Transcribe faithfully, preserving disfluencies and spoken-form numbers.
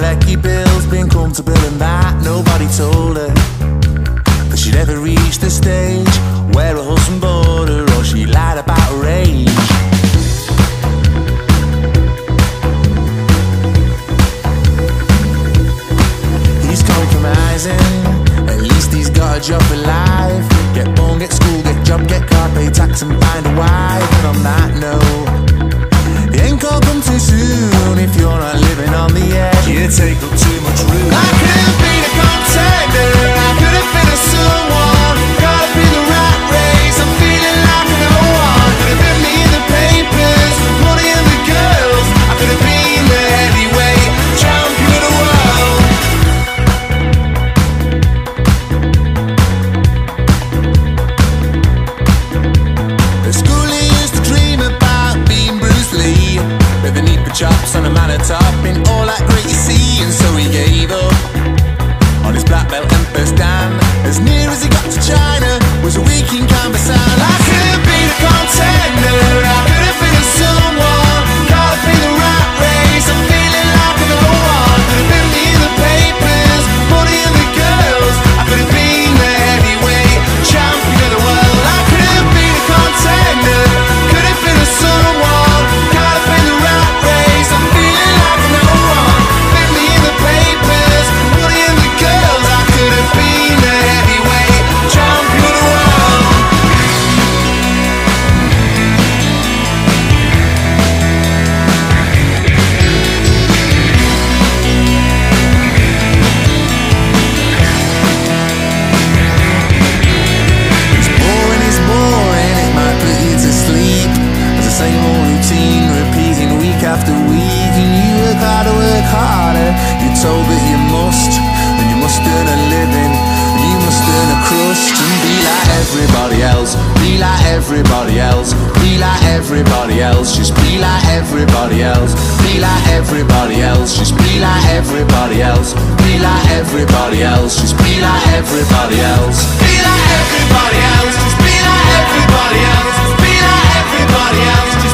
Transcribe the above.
lecky bill's been comfortable and that nobody told her that she'd ever reach the stage where her husband bored her or she lied about her age. He's compromising, at least he's got a job for life. Get born, get school, get job, get car, pay tax and find a wife. And on that note, it ain't gonna come too soon if you're not living on the edge. You take up too much room. I could have been a contender, I could have been a someone, caught up in the rat race, I'm feeling like no one. Could have been me in the papers, money and the girls. I could have been the heavyweight champion of the world. At school he used to dream about being Bruce Lee, with the need for chops on a man at top in all that great you see. And so he gave up on his black belt and first dan. As near as he got to China was a week in Canvassan. I could have been a contender, I could have been a someone, caught up in the rat race, I'm feeling like no one. Could have been me in the papers, money and the girls. I could have been the heavyweight champion of the world. I could have been a contender, could have been a someone, caught up in the rat race, I'm feeling like no one. Been me in the papers, money and the girls. I could have been the heavyweight champion of the world. It's boring, it's boring, it might put you to sleep. It's the same old routine, repeating week after week. And you work harder, work harder, you're told that you must. And you must earn a living, and you must earn a crust. And be like everybody else, be like everybody else, be like everybody else, just be like everybody else, be like everybody else, just be like everybody else, be like everybody else, just be like everybody else, be like everybody else, just be like everybody else, just be like everybody else, just